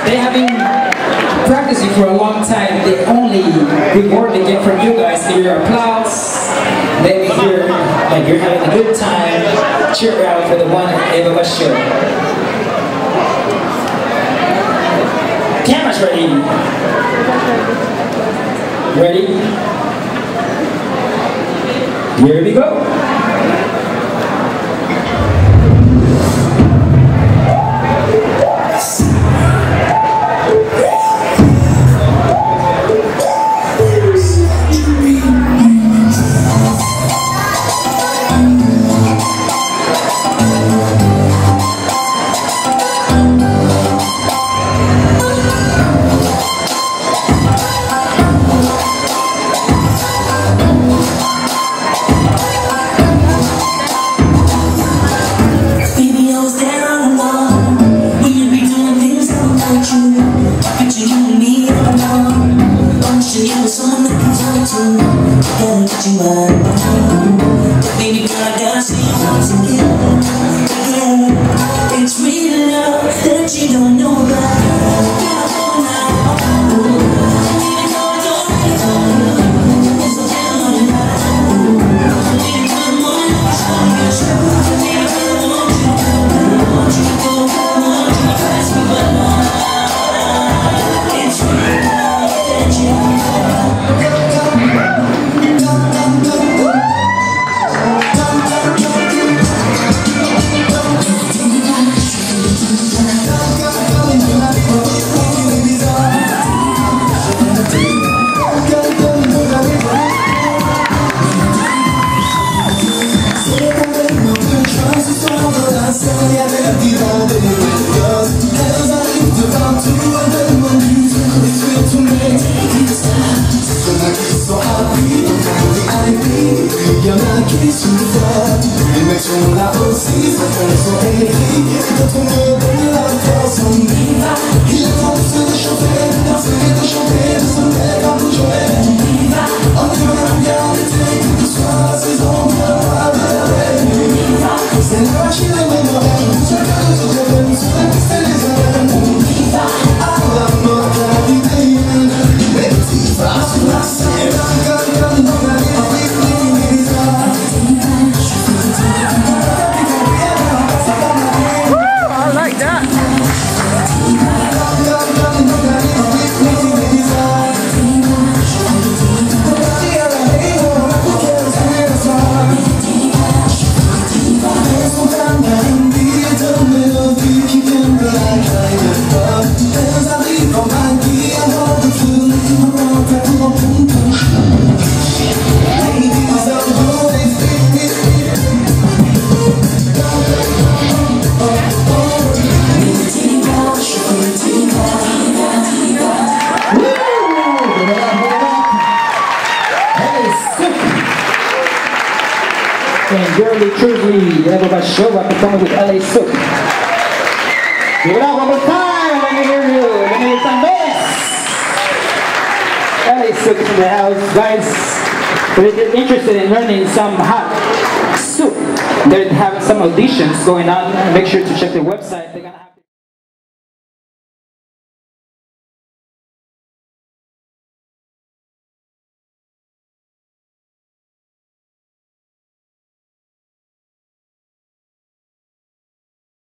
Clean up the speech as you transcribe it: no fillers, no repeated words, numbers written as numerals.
They have been practicing for a long time. The only reward they get from you guys is your applause. Maybe you're like you're having a good time. Cheer out for the one Ivo Shani. Cameras ready. Ready? Here we go. It's real love that you don't know about. And Girly Truly, Ivo Shani performing with Zouk. Give it up one more time, let me hear you. Let me hear some bass. Zouk in the house, guys. If you're interested in learning some hot Zouk, they're having some auditions going on. Make sure to check their website. They're gonna